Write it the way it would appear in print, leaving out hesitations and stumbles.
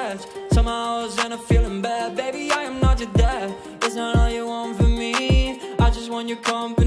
left. Somehow I was in a feeling bad. Baby, I am not your dad. It's not all you want from me. I just want your company.